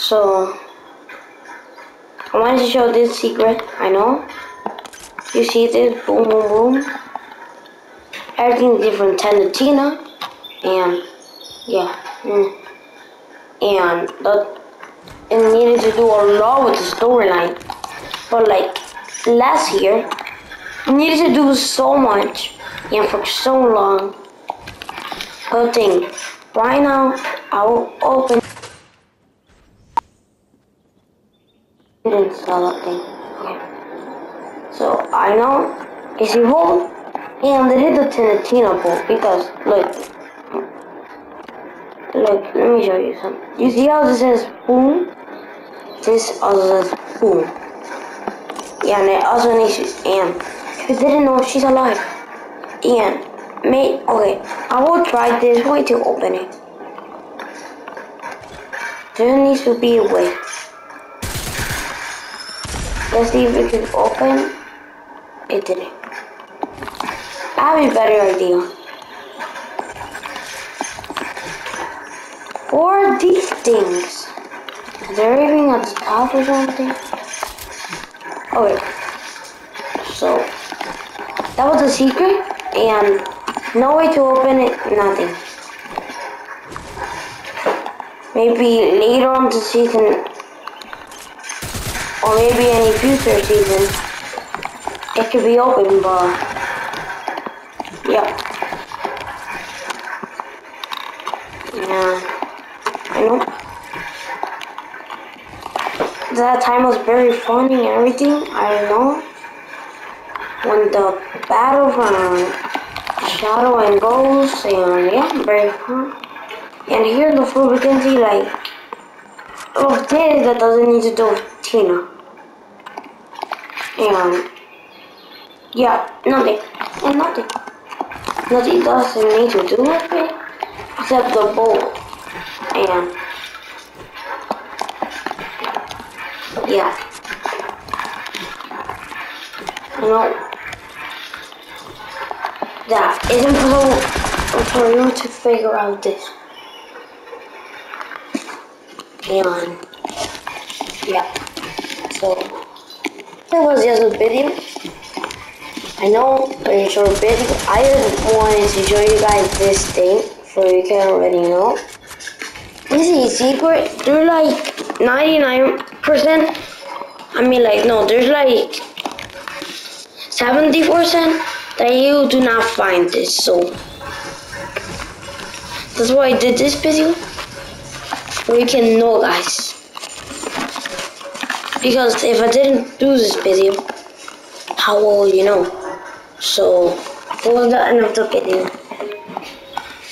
So I wanted to show this secret. I know. You see this? Boom, boom, boom. Everything's different. Tenatina. And yeah. And it needed to do a lot with the storyline. But like last year, it needed to do so much and for so long. Good thing. Right now, I will open and install that thing. Okay. So I know it's evolved and they did the Tenatina bolt because look, let me show you something. You see how this says boom? This also says boom. Yeah, and it also needs and if you didn't know, she's alive. And okay, I will try this way to open it. There needs to be a way. Let's see if it can open. It didn't. I have a better idea. What are these things? Is there anything at the top or something? Okay. So, that was a secret, and no way to open it, nothing. Maybe later on the season, or maybe any future season, it could be open, but yeah. I know. That time was very funny and everything, I know. When the battle from Shadow and Ghost, and yeah, very fun. And here in the floor we can see like this that doesn't need to do with Tina. And yeah, nothing. And nothing. Nothing doesn't need to do with it except the bolt. And yeah. You know that is impossible for you to figure out this. And yeah. So that was just a video. I know, pretty short video. I just wanted to show you guys this thing so you can already know. This is a secret. There's like 99%. I mean like no, there's like 70% that you do not find this, so that's why I did this video. So you can know, guys. Because if I didn't do this video, how will you know? So that was the end of the video.